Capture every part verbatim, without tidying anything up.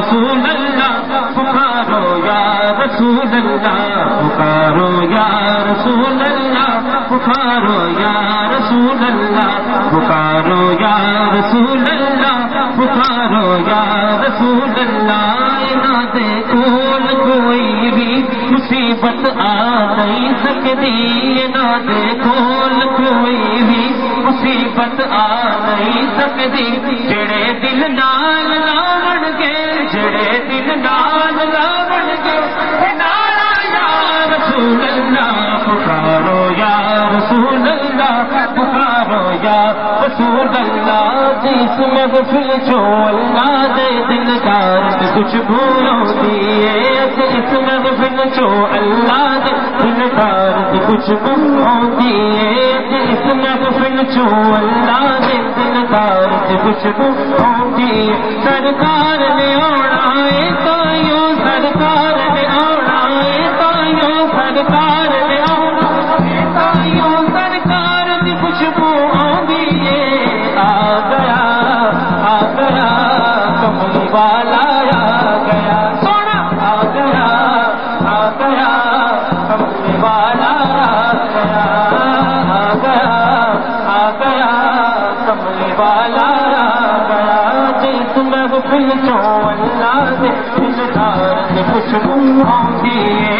رسول اللہ پکارو یا رسول اللہ پکارو یا رسول اللہ پکارو یا رسول اللہ پکارو یا رسول اللہ پکارو یا رسول اللہ نہ دیکھول کوئی بھی مصیبت آ نہیں سکتی نہ دیکھول کوئی بھی مصیبت آ نہیں سکتی جڑے دل نال لاون گے جڑے دل نال لاون گے نعرہ یا رسول اللہ پکارو یا رسول اللہ پکارو یا رسول اللہ جس محفل چو اللہ دے دلدار کچھ بھولو دیے جس محفل چو اللہ دے دلدار کچھ بھولو دیے جس محفل چو اللہ دے دلدار کچھ بھولو دیے سرکار نے آنا ہے تائیوں سرکار نے آنا ہے تائیوں سرکار نے آنا ہے تائیوں سرکار دی خوشبو آندی ہے آ گیا آ گیا کملی والا آ گیا سونا آ گیا آ گیا کملی والا آ گیا آ گیا آ گیا کملی والا آ گیا جس محفل چو اللہ دے دلدار دی خوشبو آندی ہے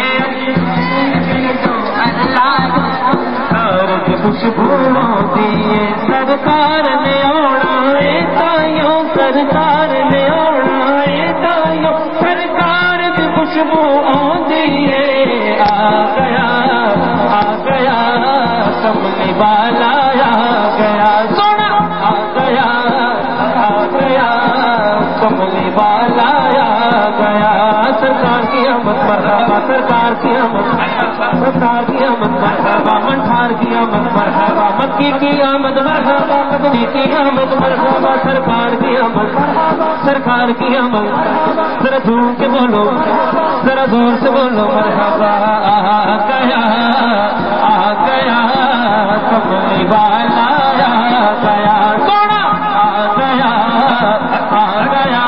خوشبو دیے سرکار نے آنا ہے تائیوں سرکار نے آنا ہے تائیوں سرکار کی خوشبو آندی ہے آ گیا آ گیا کملی والا آ گیا سونا آ گیا آ گیا کملی والا آ گیا سرکار کی آمد مرحبا سرکار کی آمد سرکار کی آمد مرحبا منٹھار کی آمد مرحبا مکی کی آمد مرحبا مدنی کی آمد مرحبا سرکار کی آمد سرکار کی آمد ذرا دھوم کے بولو ذرا زور سے بولو مرحبا آ گیا آ گیا کملی والا آ گیا سونا آ گیا آ گیا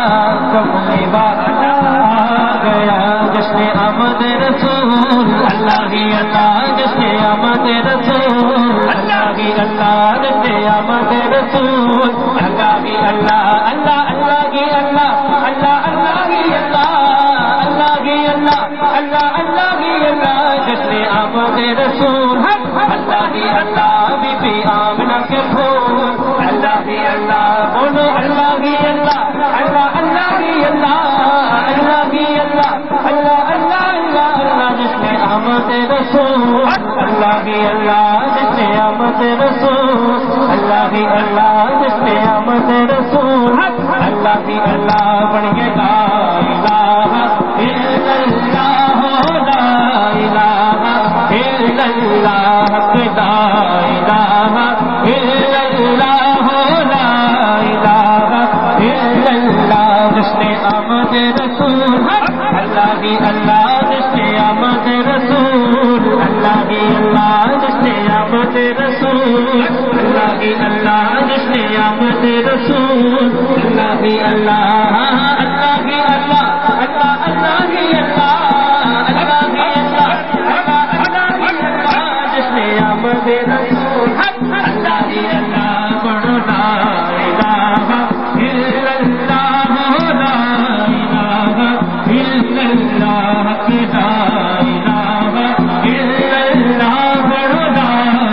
کملی والا آ گیا جشن آمد رسول اللہ ہی اللہ جشن آمد رسول اللہ ہی اللہ جشن آمد رسول اللہ ہی اللہ اللہ اللہ ہی اللہ اللہ اللہ ہی اللہ اللہ ہی اللہ اللہ اللہ ہی اللہ جشن آمد رسول اللہ ہی اللہ بی بی آمنہ کے پھول اللہ ہی اللہ بولو اللہ ہی اللہ اللہ اللہ ہی اللہ اللہ ہی اللہ اللہ اللہ اللہ اللہ جشن آمد رسول اللہ ہی اللہ جشن آمد رسول اللہ ہی اللہ جشن آمد رسول اللہ ہی اللہ بڑھ کے لا الہ الا اللہ لا الہ الا اللہ لا الہ الا اللہ لا الہ الا اللہ جشن آمد رسول اللہ ہی اللہ جشن آمد رسول اللہ ہی اللہ جشن آمد رسول اللہ ہی اللہ جشن آمد رسول اللہ ہی اللہ اللہ ہی اللہ اللہ اللہ ہی اللہ اللہ ہی اللہ اللہ اللہ ہی اللہ جشن آمد رسول اللہ ہی اللہ بڑھو لا الہ الا اللہ لا الہ الا اللہ لا الہ الا اللہ بڑھو لا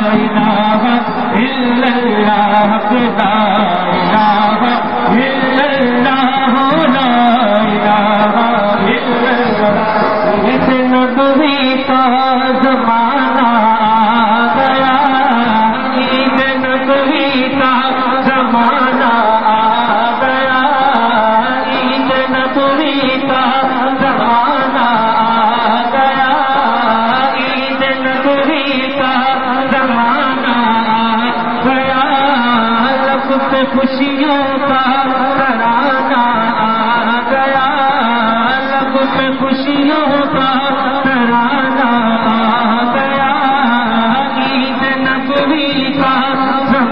الہ الا اللہ لا الہ الا اللہ لا الہ الا اللہ اس نبوی کا زمانہ آ گیا عید نبوی کا زمانہ آ گیا عید نبوی کا زمانہ آ گیا عید نبوی کا زمانہ آ گیا لب پہ خوشیوں کا ترانہ آ گیا لب پہ خوشیوں کا ترانہ آ گیا عید نبوی کا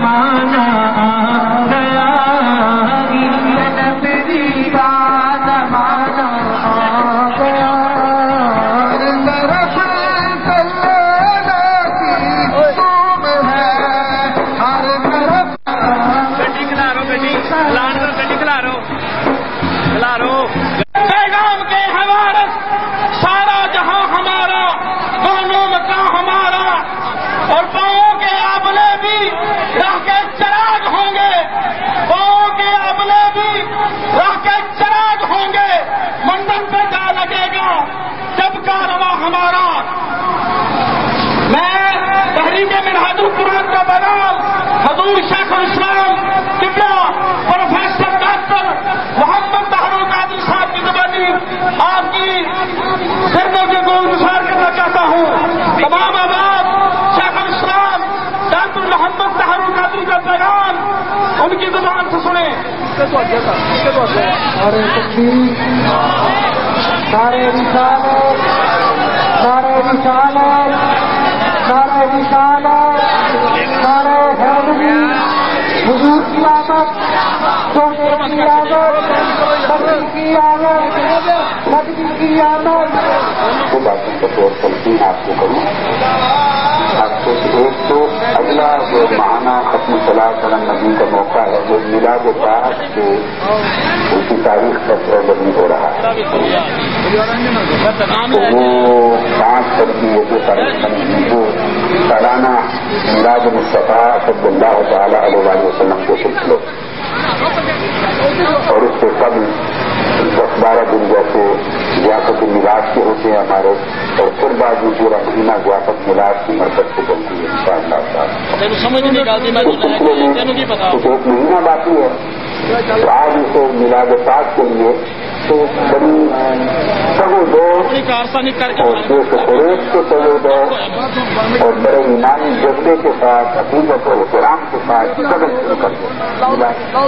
زمانہ آ گیا عید نبوی کا زمانہ پیغام کے حوارث سارا جہاں ہمارا، دونوں مکان ہمارا، اور پاؤں کے آبلے بھی راہ کے چراغ ہوں گے، پاؤں کے آبلے بھی راہ کے چراغ ہوں گے، منزل پہ جا لگے گا جب کارواں ہمارا۔ میں تحریک منہاج القرآن کا بیان حضور شیخ الاسلام قبلہ پروفیسر ڈاکٹر محمد طاہر القادری صاحب کی زبانی آپ کی سروں کے گول گزار کرنا چاہتا ہوں۔ تمام آباد شیخ الاسلام ڈاکٹر محمد طاہر القادری کا بیان ان کی زبان سے سنیں۔ نعرہ تکبیر، نعرہ رسالت، نعرہ رسالت، نعرہ رسالت، نعرہ حیدری، حضور کی آمد، سونے کی آمد، نبی کی آمد، نبی کی آمد۔ وہ باتوں کا طور تلقین آپ کو کروں، آپ کو ایک تو اگلا جو ماہانہ ختم صلاۃ علی النبی کا موقع ہے وہ میلاد پاک کے ان کی تاریخ کا پروگرام ہو رہا ہے، تو وہ پانچ ترقی جو تاریخ جو سالانہ میلاد مصطفیٰ صلی اللہ تعالیٰ علیہ وسلم کے سلسلے، اور اس سے قبل دس بارہ دن جیسے ضیافت میلاد کے ہوتے ہیں ہمارے، اور پھر بعد میں پورا مہینہ ضیافت میلاد کی مرکز سے بنتی ہے ان شاء اللہ تعالیٰ۔ اس سلسلے میں کچھ ایک مہینہ باقی ہے، تو آج اسے میلاد پاک کے لیے تو بڑی سگو دو اور دیش و خریش کے سگو دو اور بڑے ایمانی جذبے کے ساتھ عقیدت و احترام کے ساتھ قدم شروع کر دیں۔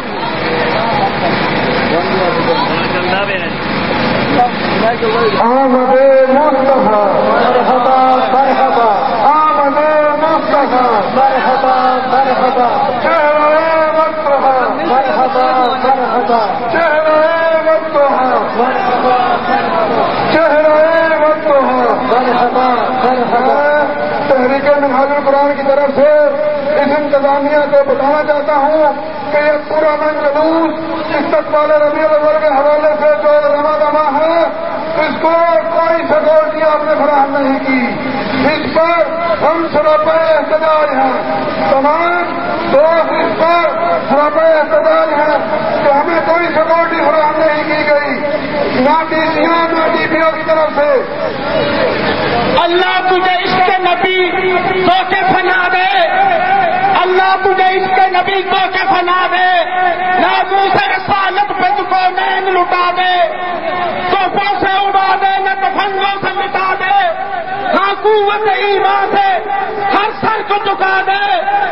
آمد مصطفیٰ مرحبا مرحبا، آمد مصطفیٰ مرحبا مرحبا، چہرہ مصطفیٰ مرحبا مرحبا، چہرہ مصطفیٰ مرحبا مرحبا، چہرہ مصطفیٰ مرحبا مرحبا۔ تحریک منہاج القرآن کی طرف سے اس انتظامیہ کو بتانا چاہتا ہوں کہ یہ پورا منجلوس استقبال ربیع الاول کے حوالے سے جو رواں رواں ہے، اس کو کوئی سیکورٹی آپ نے فراہم نہیں کی، اس پر ہم سراپا احتجاج ہیں، تمام دوست اس پر سراپا احتجاج ہیں کہ ہمیں کوئی سیکورٹی فراہم نہیں کی گئی، نہ ڈی سی او نہ ڈی پی او کی طرف سے۔ اللہ تجھے اس کے نبی تو کے فنا دے، اللہ تجھے اس کے نبی تو کے فنا دے، ناموس رسالت پہ تو کو نین لٹا دے، توپوں سے اڑا دے نہ تفنگوں سے مٹا دے، ہاں قوت ایمان سے ہر سر کو جھکا دے۔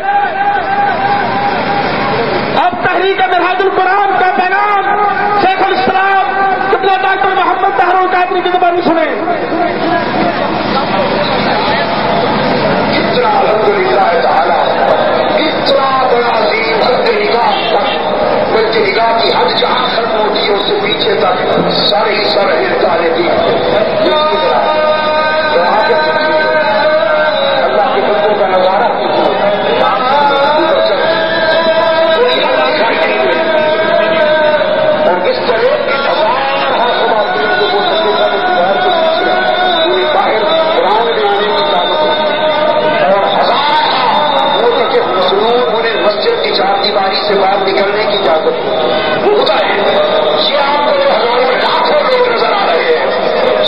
اب تحریک منہاج القرآن کا بیان شیخ الاسلام قبلہ ڈاکٹر محمد طاہر القادری کی زبانی سنیں۔ اتنا الحمدللہ تعالیٰ اتنا بڑا عظیم حد نگاہ تک، بلکہ نگاہ کی حد جہاں ختم ہوتی ہے اس سے پیچھے تک سارے ہی سر ہلتا رہتی ہے۔ اللہ کے بندوں کا نظارہ اور کس طرح چار دیواری سے باہر نکلنے کی اجازت ہوتا ہے۔ یہ آپ کو ہزاروں لاکھوں لوگ نظر آ رہے ہیں،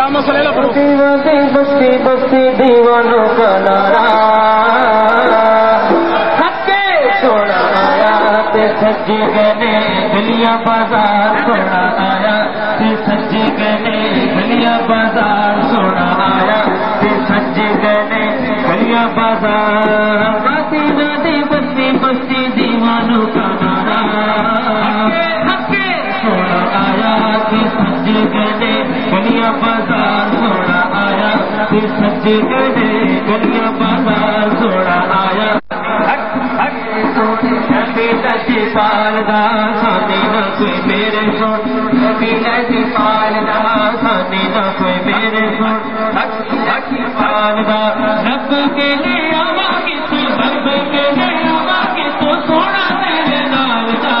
اللهم صل علی محمد. بستی بستی بستی دیوانوں کا نعرہ سونا آیا تے سجی گنے گلیاں بازار سونا آیا تے سجی گنے گلیاں بازار سونا آیا تے سجی گنے گلیاں بازار باتی نادی بستی بستی دیوانوں کا نعرہ سونا آیا تے سجی گنے گلیاں بازار سونا آیا تے سجی گنے گلیاں بازار سونا آیا لتی پالدا سانی نہ کوئی میرے سن کبھی لتی پالدا سانی نہ کوئی میرے سن لتی پالدا رب کے لیے آوا کی تو رب کے لیے آوا کی تو سونا تیرے نال دا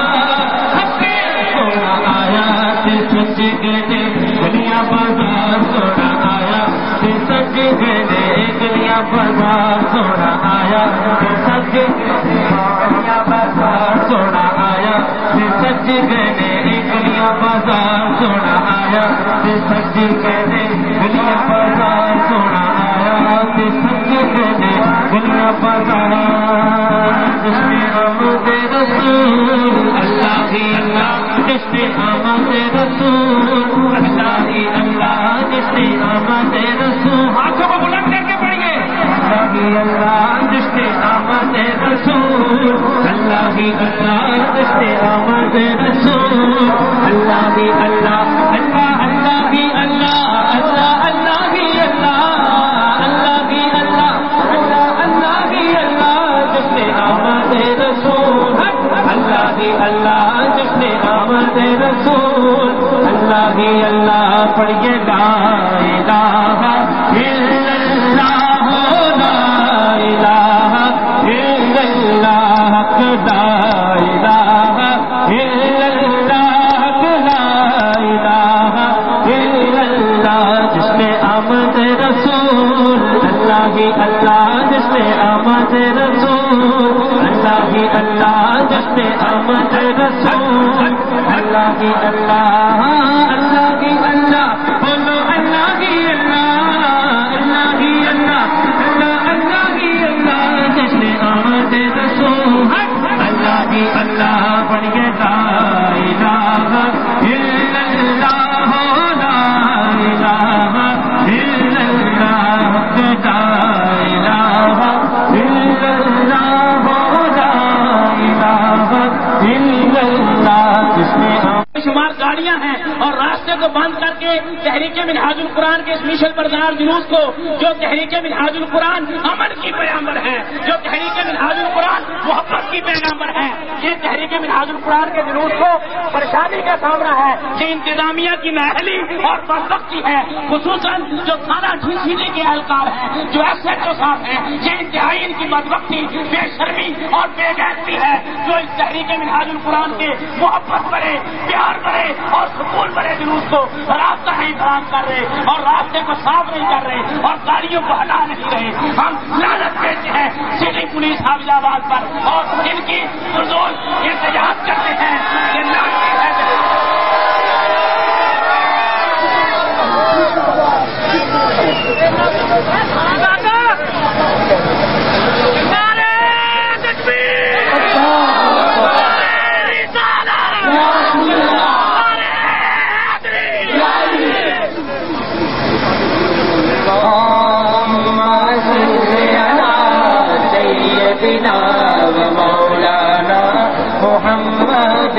سونا آیا تے سچ گنے گلیاں بازار سونا آیا تے سچ گنے گلیاں بازار سونا آیا تے سچ سونا آیا سج گنے گلیاں بازار سونا آیا سج گنے گلیاں بازار سونا آیا سج گنے گلیاں بازار جس میں آمد رسول اللہ ہی اللہ جس میں آمد رسول اللہ ہی اللہ جس میں آمد رسول ہاتھوں کو بلند کر کے پڑھیے اللہ ہی اللہ جس میں آمد رسول اللہ ہی اللہ جس میں آمد رسول اللہ ہی اللہ اللہ اللہ ہی اللہ اللہ اللہ ہی اللہ اللہ ہی اللہ اللہ اللہ ہی اللہ جس میں آمد رسول اللہ ہی اللہ جس میں آمد رسول اللہ ہی اللہ پڑھیے لا الہ الا اللہ لا الہ الا اللہ لا الہ الا اللہ لا الہ الا اللہ جس میں آمد رسول اللہ ہی اللہ جس میں آمد رسول اللہ ہی اللہ جس میں آمد رسول اللہ ہی اللہ اللہ ہی اللہ بولو اللہ ہی اللہ اللہ ہی اللہ اللہ اللہ ہی اللہ جس میں آمد رسول اللہ ہی اللہ پڑھیے لا الہ الا اللہ لا الہ الا اللہ لا الہ الا اللہ لا الہ الا اللہ جس میں شمار گاڑیاں ہیں اور راستے کو بند کر کے تحریک منہاج القرآن کے اس مشن بردار جلوس کو جو تحریک منہاج القرآن امن کی پیغامبر ہے جو تحریک منہاج القرآن محبت کی پیغامبر ہے یہ تحریک منہاج القرآن کے جلوس کو پریشانی کا سامنا ہے یہ انتظامیہ کی نااہلی اور بدبختی ہے خصوصاً جو تھانہ ڈھیسینے کے اہلکار ہیں جو ایس ایچ او صاحب ہیں یہ انتہائی ان کی بدبختی بے شرمی اور بے غیرتی ہے جو اس تحریک منہاج القرآن کے محبت بڑے پیار بڑے اور سکون بڑے جلوس کو راستہ نہیں فراہم کر رہے اور راستے کو صاف نہیں کر رہے اور گاڑیوں کو ہٹا نہیں رہے ہم لعنت دیتے ہیں سٹی پولیس حافظ آباد پر اور ان کی پرزور احتجاج کرتے ہیں کہ لعنت ہے مولانا محمد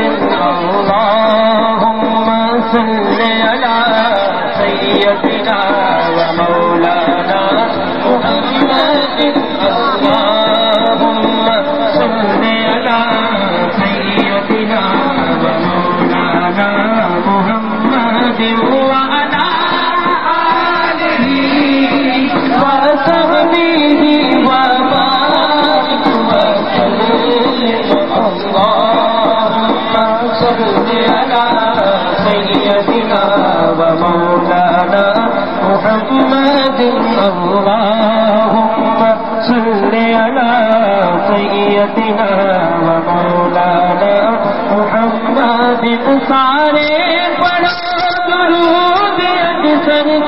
اللهم صل على سيدنا ومولانا محمد اللهم صل على سيدنا ومولانا محمد وعلى آله وصحبه وبارك اللهم صل على سيدنا ومولانا محمد اللهم صل على سيدنا ومولانا محمد سارے پڑھو درود اج سرکار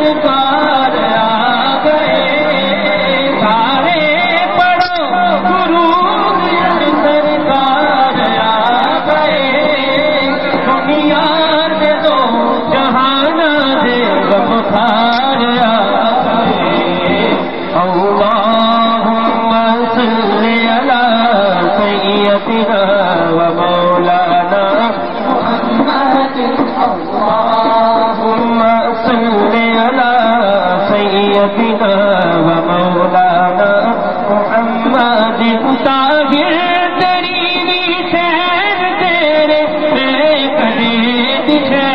سرکار آ گئے سارے پڑھو درود یش سرکار آ گئے دنیا دے دو جہان دے غمخار آ گئے اللہم صلی علی سیدنا و مولانا محمد اللہم صلی علی سیدنا و مولانا محمد طاہر تریوی خیر تیرے میں کدے دکھے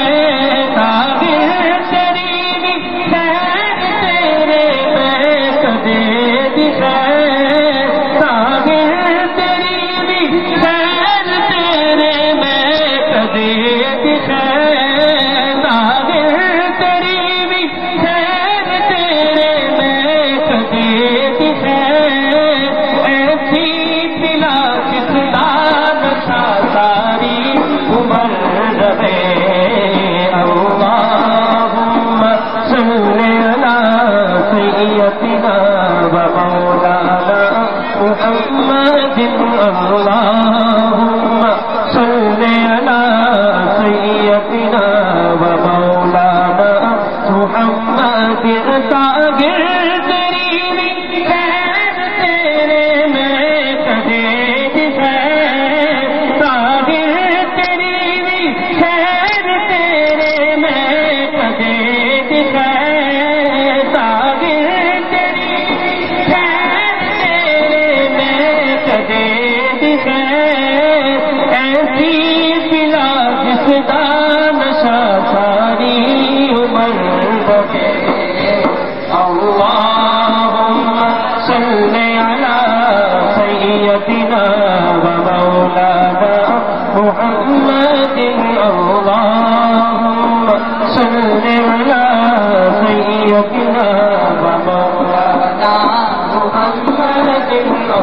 طاہر تریوی خیر تیرے میں کدے دکھے طاہر تریوی خیر تیرے میں کدے دکھے طاہر تریوی خیر تیرے میں کدے دکھے ایسی پلا جس دان شا ساری عمر رہے اللہم صلی علی سیدنا و مولانا محمد اللہم صلی علی سیدنا و مولانا محمد طاہر تریوی خیر تیرے میں کدے دکھے طاہر تریوی خیر تیرے میں کدے دکھے طاہر تریوی خیر تیرے میں کدے دکھے ایسی پلا جس کا نشہ ساری عمر رہے اللہم صلی علی سیدنا و مولانا محمد اللہم صلی علی سیدنا و مولانا محمد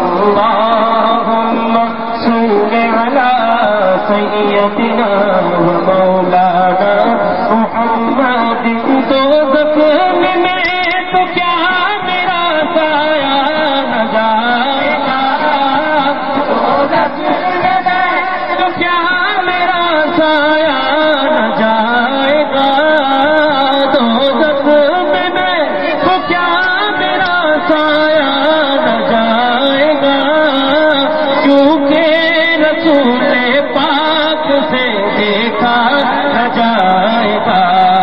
اللہم صلی علی سیدنا و مولانا محمد دوزخ میں تو کیا میرا سایہ نہ جائے گا دوزخ میں تو کیا میرا سایہ نہ جائے گا دوزخ میں تو کیا میرا سایہ نہ جائے گا کیونکہ رسول پاک سے دیکھا نہ جائے گا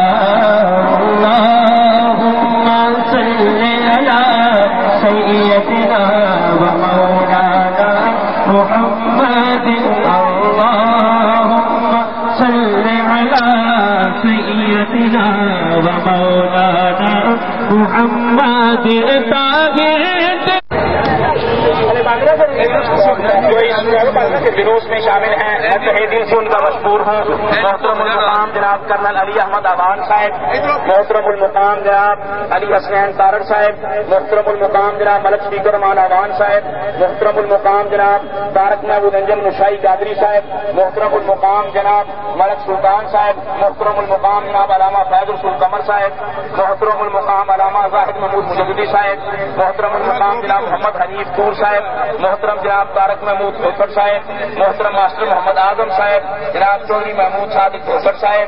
اللہم صلی علی سیدنا و مولانا محمد اللہم صلی علی سیدنا و مولانا محمد طاہر جو اس کے جلوس میں شامل ہیں میں تہہ دل سے ان کا مشکور ہوں محترم المقام جناب کرنل علی احمد آوان صاحب محترم المقام جناب علی حسنین تارڑ صاحب محترم المقام جناب ملک شفیق الرحمان آوان صاحب محترم المقام جناب طارق محمود انجن مشائی قادری صاحب محترم المقام جناب ملک سلطان صاحب محترم المقام جناب علامہ فیض الرسول قمر صاحب محترم المقام علامہ زاہد محمود مجددی صاحب محترم المقام جناب محمد حنیف طور صاحب محترم جناب طارق محمود کھوکھر صاحب محترم ماسٹر محمد اعظم صاحب جناب چودھری محمود صادق کھوکھر صاحب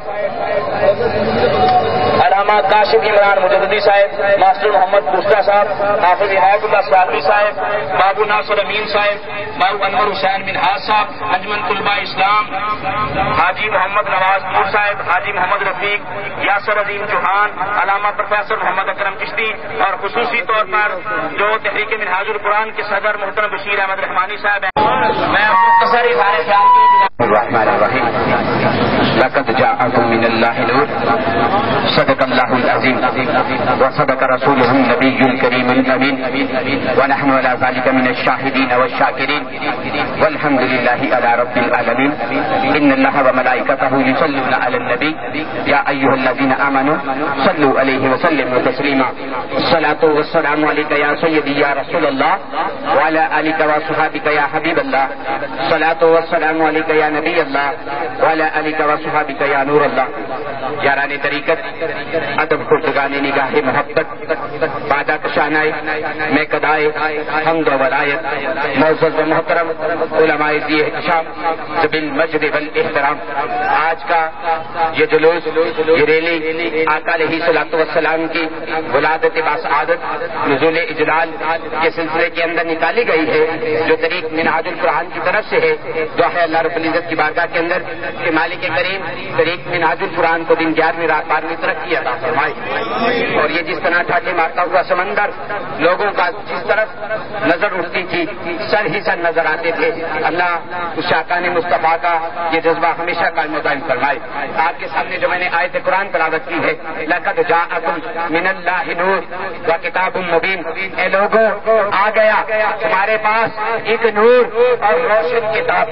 علامہ کاشف عمران مجددی صاحب ماسٹر محمد بشرا صاحب حافظ عنایت اللہ صادقی صاحب بابو ناصر امین صاحب بابو انور حسین منہاج صاحب انجمن طلباء اسلام حاجی محمد نواز نور صاحب حاجی محمد رفیق یاسر عظیم چوہان علامہ پروفیسر محمد اکرم چشتی اور خصوصی طور پر جو تحریک منہاج القرآن کے صدر محترم بشیر احمد رحمانی صاحب ہیں میں مختصر اظہار خیال کی الرحمن الرحیم لقد جاءكم من الله نور صدق الله العظيم وصدق رسوله النبي الكريم الأمين ونحن على ذلك من الشاهدين والشاكرين والحمد لله على رب العالمين إن الله وملائكته يصلون على النبي يا أيها الذين آمنوا صلوا عليه وسلموا تسليما الصلاة والسلام عليك يا سيدي يا رسول الله وعلى آلك وصحابك يا حبيب الله الصلاة والسلام عليك يا نبي الله وعلى آلك وصحابك یا نور اللہ یاران طریقت ادب خردگان نگاہ محبت بادہ کشانائے میں کدائے حمد و ولایت معزز و محترم علماء ذی احتشام ذوی المجد والاحترام، آج کا یہ جلوس، یہ ریلی آقا علیہ الصلوۃ والسلام کی ولادت باسعادت نزول اجلال کے سلسلے کے اندر نکالی گئی ہے، جو طریق منہاج القرآن کی طرف سے ہے۔ دعا ہے اللہ رب العزت کی بارگاہ کے اندر کہ مالک کریم طریق منہاج القرآن کو دن گیارہویں رات بارہویں ترقی عطا فرمائے، اور یہ جس طرح ٹھاٹھے مارتا ہوا سمندر لوگوں کا جس طرف نظر اٹھتی تھی سر ہی سر نظر آتے تھے، اللہ اس شاکان مصطفیٰ کا یہ جذبہ ہمیشہ قائم و دائم فرمائے۔ آپ کے سامنے جو میں نے آیت قرآن تلاوت کی ہے، لقد جاءکم من اللہ نور و کتاب مبین، اے لوگوں آ گیا تمہارے پاس ایک نور اور روشن کتاب۔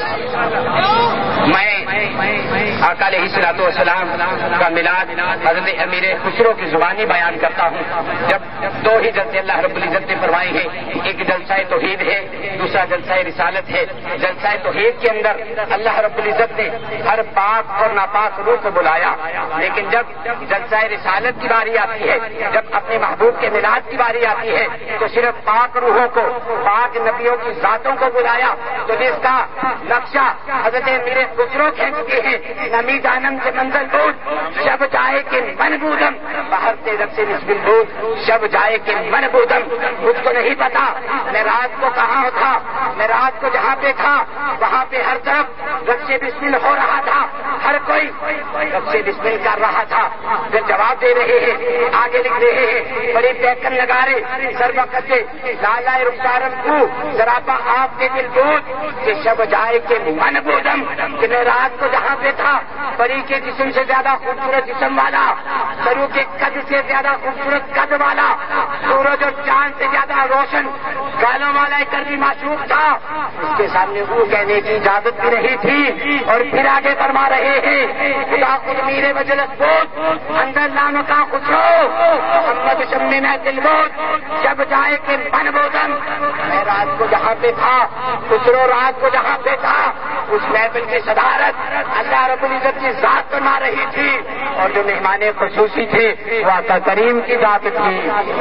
میں آقا علیہ الصلوۃ والسلام کا میلاد حضرت امیر خسرو کی زبانی بیان کرتا ہوں۔ جب دو ہی جلسے اللہ رب العزت نے فرمائے ہیں، ایک جلسہ توحید ہے، دوسرا جلسہ رسالت ہے۔ جلسہ توحید کے اندر اللہ رب العزت نے ہر پاک اور ناپاک روح کو بلایا، لیکن جب جلسہ رسالت کی باری آتی ہے، جب اپنے محبوب کے میلاد کی باری آتی ہے، تو صرف پاک روحوں کو، پاک نبیوں کی ذاتوں کو بلایا، تو جس کا نقشہ حضرت امیر خسرو کھینچتے ہیں، نمی جانم سے منزل بود شب جائے کہ من بودم باہر سے رب سے نسبل بود شب جائے کہ من بودم۔ مجھ کو نہیں پتا میں رات کو کہاں تھا، میں رات کو جہاں پہ تھا وہاں پہ ہر طرف رب سے بسمل ہو رہا تھا، ہر کوئی رب سے بسمل کر رہا تھا۔ پھر جواب دے رہے ہیں، آگے لکھ رہے ہیں، بڑی پیکن لگا رہے سر وقت سے لالا رخسارم کو ذرا پا آپ کے دل بود کہ شب جائے کہ من بودم، کہ میں رات کو جہاں پہ تھا پری کے جسم سے زیادہ خوبصورت جسم والا، سرو کے قد سے زیادہ خوبصورت قد والا، سورج اور چاند سے زیادہ روشن گالوں والا ایک کربی معشوق تھا، اس کے سامنے وہ کہنے کی اجازت بھی نہیں تھی۔ اور پھر آگے فرما رہے ہیں، خدا خود میرے وجلت بود اندر لانو کا خسرو محمد شمی میں دل بود جب جائے کہ من بودم۔ میں رات کو جہاں پہ تھا، خسرو رات کو جہاں پہ تھا، اس محفل کی صدارت اللہ رب العزت کی ذات فرما رہی تھی، اور جو مہمان خصوصی تھے وہ آقا کریم کی ذات تھی۔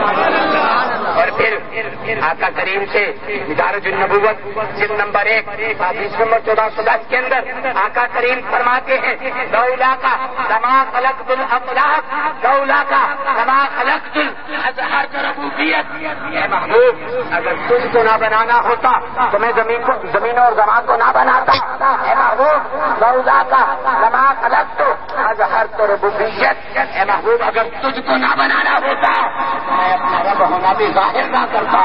اور پھر آقا کریم سے مدارج النبوت جلد نمبر ایک حدیث نمبر چودہ سو دس کے اندر آقا کریم فرماتے ہیں، لولا کا لما خلقت الافلاک لولا کا لما خلقت الازہار ربوبیت۔ اے محبوب اگر تجھ کو نہ بنانا ہوتا تو میں زمین کو زمین اور زمان کو نہ بناتا۔ اے محبوب لولا کا لما خلقت الازہار ربوبیت۔ اے محبوب اگر تجھ کو نہ بنانا ہوتا میں اپنا رب ہونا بھی ظاہر نہ کرتا۔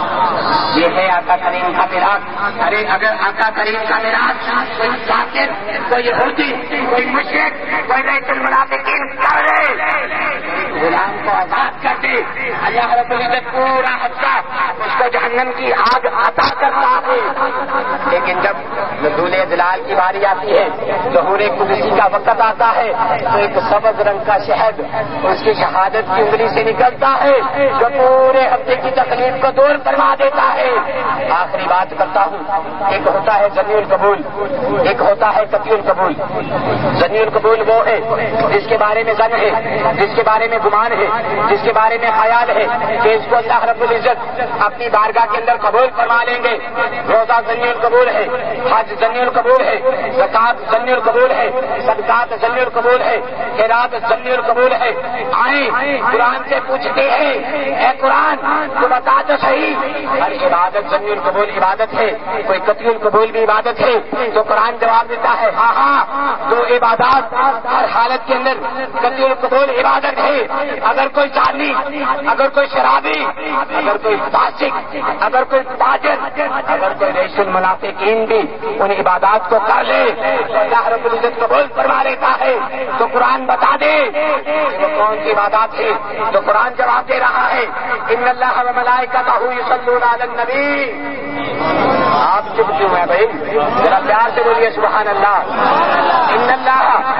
یہ ہے آقا کریم کا میراث۔ ارے اگر آقا کریم کا میراث کوئی کافر، کوئی یہودی، کوئی مشرک، کوئی ریت المنافقین کر رہے غلام کو آزاد کر دے، اللہ رب العزت پورا حصہ اس کو جہنم کی آگ عطا کرتا ہے۔ لیکن جب نزول جلال کی باری آتی ہے، ظہور قدسی کا وقت آتا ہے، تو ایک سبز رنگ کا شہد اس کی شہادت کی انگلی سے نکلتا ہے، جو پورے ہفتے کی تکلیف کو دور کروا دیتا ہے۔ آخری بات کرتا ہوں، ایک ہوتا ہے ضمیع القبول، ایک ہوتا ہے قطعی القبول۔ ضمیع القبول وہ ہے جس کے بارے میں ظن ہے، جس کے بارے میں گمان ہے، جس کے بارے میں خیال ہے کہ اس کو اللہ رب العزت اپنی بارگاہ کے اندر قبول فرما لیں گے۔ روزہ ضمیع القبول ہے، حج ضمیع القبول ہے، زکات ضمیع القبول ہے، صدقات ضمیع القبول ہے، خیرات ضمیع القبول ہے۔ آئیں قرآن سے پوچھتے ہیں، اے قرآن تو بتا تو صحیح، ہر عبادت ضمیع القبول عبادت ہے، کوئی قطعی القبول بھی عبادت ہے؟ تو قرآن جواب دیتا ہے، ہاں ہاں دو عبادات ہر حالت کے اندر قطعی القبول عبادت ہے۔ اگر کوئی چاندی، اگر کوئی شرابی، اگر کوئی فاسق، اگر کوئی فاجر، اگر کوئی ریش المنافقین بھی ان عبادات کو کر لے تو اللہ رب العزت قبول فرما لیتا ہے۔ تو قرآن بتا دے وہ کون سی عبادات ہے؟ تو قرآن جواب دے رہا ہے، ان اللہ و ملائکتہ یصلون علی النبی۔ آپ چپ کیوں ہیں بھائی؟ ذرا پیار سے بولیے سبحان اللہ۔ ان اللہ و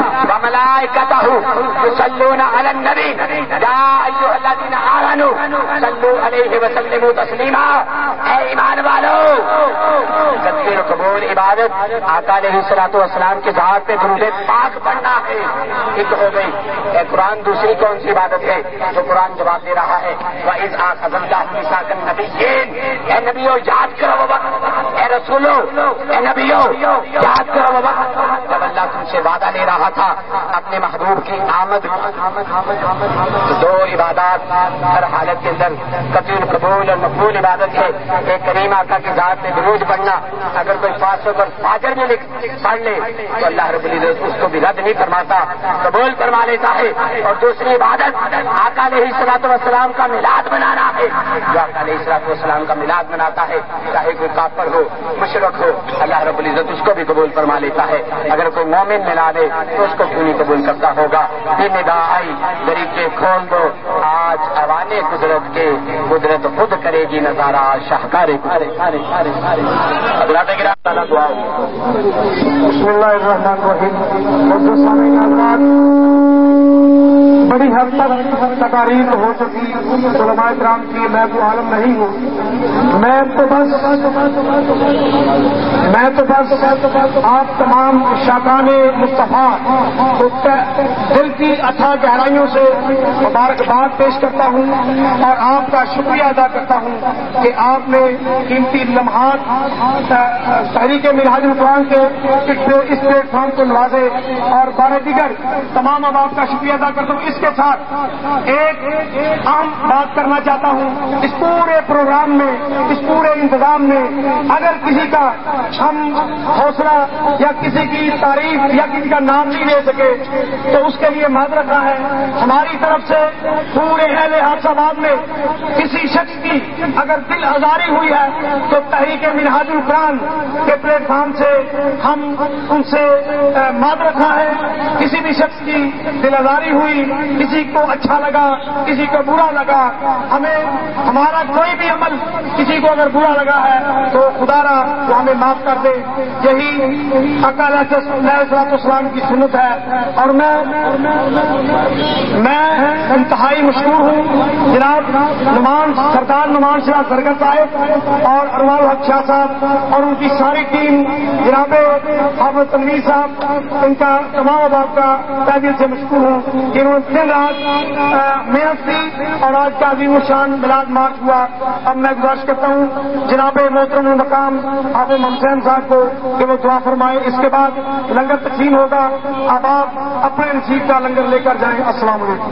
وملائكته يصلون على النبي يا أيها الذين آمنوا صلوا عليه وسلموا تسلیما. اے ایمان والو، تکبیر قبول عبادت آقا علیہ الصلوۃ والسلام کی ذات پہ درود پاک پڑھنا ہے. ایک ہو گئی. اے قرآن دوسری کون سی عبادت ہے جو قرآن جواب دے رہا ہے؟ وَإِذْ أَخَذَ اللَّهُ مِيثَاقَ النَّبِيِّينَ. اے نبیو یاد کرو وہ وقت، اے رسولو، اے نبیو یاد کرو وہ وقت جب اللہ تم سے وعدہ لے رہا تھا اپنے محبوب کی آمد. دو عبادات ہر حالت کے اندر قبول قبول اور مقبول عبادت ہے. ایک کریم آقا کی ذات میں درود پڑھنا، اگر کوئی فاسق اور فاجر میں لکھ پڑھ لے تو اللہ رب العزت اس کو بھی رد نہیں فرماتا، قبول فرما لیتا ہے. اور دوسری عبادت آقا علیہ الصلوۃ والسلام کا میلاد منانا ہے. جو آقا علیہ الصلوۃ والسلام کا میلاد مناتا ہے، چاہے کوئی کافر ہو مشرک ہو، اللہ رب العزت اس کو بھی قبول فرما لیتا ہے. اگر کوئی مومن ملا دے تو اس کو کیوں نہیں قبول کرتا ہوگا؟ یہ نگاہ آئی دریچے کھول دو، آج اوانے قدرت کے قدرت خود کرے گی نظارہ شاہکار قدرت. بسم اللہ الرحمن الرحیم. بڑی حد تک تقاریر ہو چکی علماء کرام کی، میں تو عالم نہیں ہوں. میں تو بس میں تو بس آپ تمام شاکان مصطفیٰ کو دل کی اتھا گہرائیوں سے مبارکباد پیش کرتا ہوں اور آپ کا شکریہ ادا کرتا ہوں کہ آپ نے قیمتی لمحات تحریک منہاج القرآن کے اس پلیٹ فارم کو نوازے اور بار دیگر تمام اب آپ کا شکریہ ادا کرتا ہوں. اس کے ساتھ ایک عام بات کرنا چاہتا ہوں. اس پورے پروگرام میں، اس پورے انتظام میں اگر کسی کا ہم حوصلہ یا کسی کی تعریف یا کسی کا نام نہیں لے سکے تو اس کے لیے معذرت ہے. ہماری طرف سے پورے اہل حادثہ آباد میں کسی شخص کی اگر دل آزاری ہوئی ہے تو تحریک منہاج القرآن کے پلیٹ فارم سے ہم ان سے معذرت ہے. کسی بھی شخص کی دل آزاری ہوئی، کسی کو اچھا لگا، کسی کو برا لگا، ہمیں ہمارا کوئی بھی عمل کسی کو اگر برا لگا ہے تو خدا را وہ ہمیں معاف کر دے. یہی آقا علیہ السلام کی سنت ہے. اور میں میں انتہائی مشکور ہوں جناب نعمان سردار نعمان شاہ سرگر صاحب اور ارمان الحق شاہ صاحب اور ان کی ساری ٹیم، جناب حافظ تنویر صاحب، ان کا تمام اب کا تہ دل سے مشکور ہوں کہ انہوں نے دن رات محنت کی اور آج کا عظیم الشان میلاد مارچ ہوا. اب میں گزارش کرتا ہوں جناب محترم المقام حافظ حسین صاحب کو کہ وہ دعا فرمائے. اس کے بعد لنگر تقسیم ہوگا. اب آپ اپنے نصیب کا لنگر لے کر جائیں. السلام علیکم.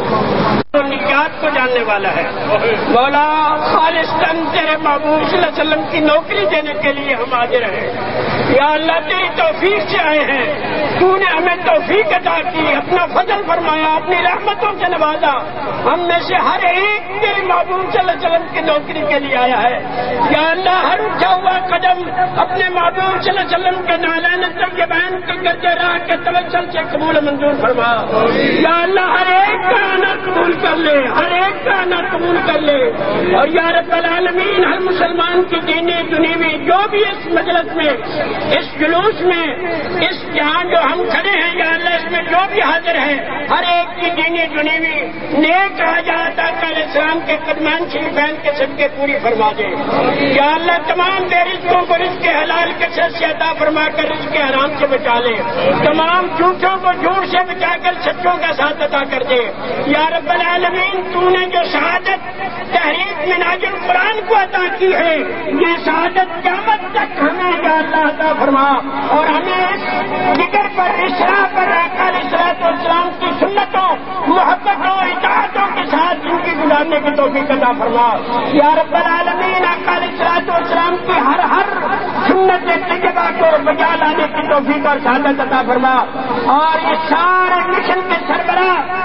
نجات کو جاننے والا ہے مولا. خالصتاً تیرے محبوب صلی اللہ علیہ وسلم کی نوکری دینے کے لیے ہم حاضر ہیں. یا اللہ تیری توفیق سے آئے ہیں، تو نے ہمیں توفیق عطا کی، اپنا فضل فرمایا، اپنی رحمتوں سے نوازا. ہم میں سے ہر ایک تیرے محبوب صلی اللہ علیہ وسلم کی نوکری کے لیے آیا ہے. یا اللہ ہر اٹھا ہوا قدم اپنے محبوب صلی اللہ علیہ وسلم کے نالین طیبین کے گرد راہ کے توسل سے قبول منظور فرما. یا اللہ ہر ایک کا آنا قبول کر لے، ہر ایک کا آنا قبول کر لے. اور یا رب العالمین ہر مسلمان کی دینی دنیوی جو بھی اس مجلس میں، اس جلوس میں، اس جہاں جو ہم کھڑے ہیں، یا اللہ اس میں جو بھی حاضر ہے ہر ایک کی دینی دنیوی نیک حاجات آقا علیہ السلام کے قدمان شریفین کے صدقے پوری فرما دے. یا اللہ تمام بے رزقوں کو رزق حلال کے سے عطا فرما کر رزق حرام سے بچا لے. تمام جھوٹوں کو جھوٹ سے بچا کر سچوں کا ساتھ عطا کر دے. یا رب العالمین تو نے جو شہادت تحریک منہاج القرآن کو عطا کی ہے، یہ شہادت قیامت تک ہمیں یا اللہ عطا فرما اور ہمیں اس ذکر پر، اسراء پر آقا علیہ الصلوۃ والسلام کی سنتوں، محبتوں، اطاعتوں کے ساتھ ان کی گزارنے کی توفیق عطا فرما. یا رب العالمین آقا علیہ الصلوۃ والسلام کی ہر ہر سنت طیبہ کو بجا لانے کی توفیق اور شہادت عطا فرما. اور یہ سارے مشن کے سربراہ professor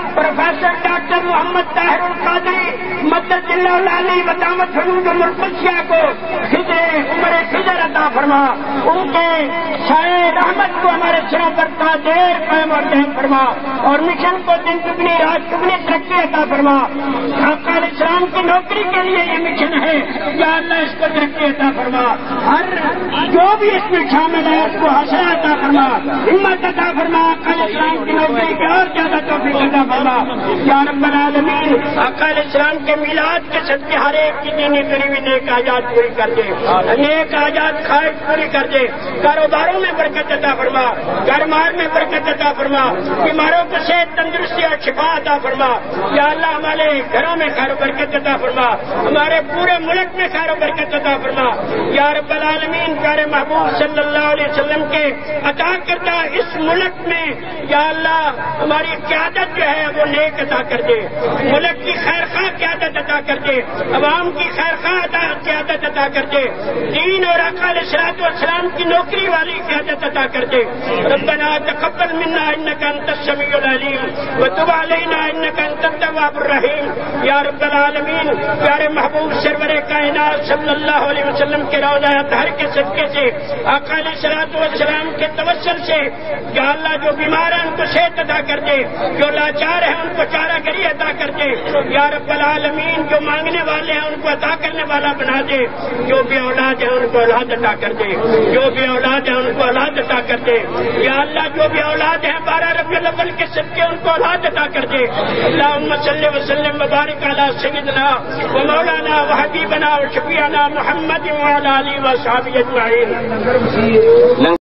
professor doctor Muhammad Tahir ul-Qadri مدد اللہ العلی بدامت حدود المرقدسیہ کو خضر عمر خضر عطا فرما، ان کے سائے رحمت کو ہمارے سروں پر تا دیر قائم اور دائم فرما، اور مشن کو دن دگنی رات دگنی ترقی عطا فرما۔ آقا علیہ السلام کی نوکری کے لیے یہ مشن ہے، یا اللہ اس کو ترقی عطا فرما، ہر جو بھی اس میں شامل ہے اس کو حوصلہ عطا فرما، ہمت عطا فرما، آقا علیہ السلام کی نوکری کے اور زیادہ توفیق عطا فرما یا رب العالمین۔ آقا علیہ السلام کے میلاد کے صدقے ہر ایک کی دینی قریبی نیک حاجات پوری کر دے، نیک حاجات خواہش پوری کر دے، کاروباروں میں برکت عطا فرما، گھرمار میں برکت عطا فرما، بیماروں کو صحت تندرستی اور شفا عطا فرما، یا اللہ ہمارے گھروں میں خیر و برکت عطا فرما، ہمارے پورے ملک میں خیر و برکت عطا فرما یا رب العالمین۔ پیارے محبوب صلی اللہ علیہ وسلم کے عطا کردہ اس ملک میں یا اللہ ہماری قیادت جو ہے وہ نیک عطا کر دے، ملک کی خیر خواہ قیادت عطا کر دے، عوام کی خیر خواہ قیادت عطا کر دے، دین اور آقا علیہ الصلوۃ والسلام کی نوکری والی قیادت عطا کر دے۔ ربنا تقبل منا انک انت السمیع العلیم وتب علینا انک انت التواب الرحیم یا رب العالمین۔ پیارے محبوب سرور کائنات صلی اللہ علیہ وسلم کے روضہ اطہر کے صدقے سے، آقا علیہ الصلوۃ والسلام کے توسل سے یا اللہ جو بیمار ہیں ان کو صحت عطا کر دے، جو لاچار ہیں ان کو چارہ گری عطا کر دے یا رب العالمین، جو مانگنے والے ہیں ان کو عطا کرنے والا بنا دے، جو بھی اولاد ہیں ان کو اولاد عطا کر دے، جو بھی اولاد ہیں ان کو اولاد عطا کر دے یا اللہ، جو بھی اولاد ہیں بارہ ربیع الاول کے صدقے ان کو اولاد عطا کر دے۔ اللہم صلی وسلم وبارک علی سیدنا و مولانا و حبیبنا و شفیعنا محمد وعلی آلہ و صحبہ اجمعین۔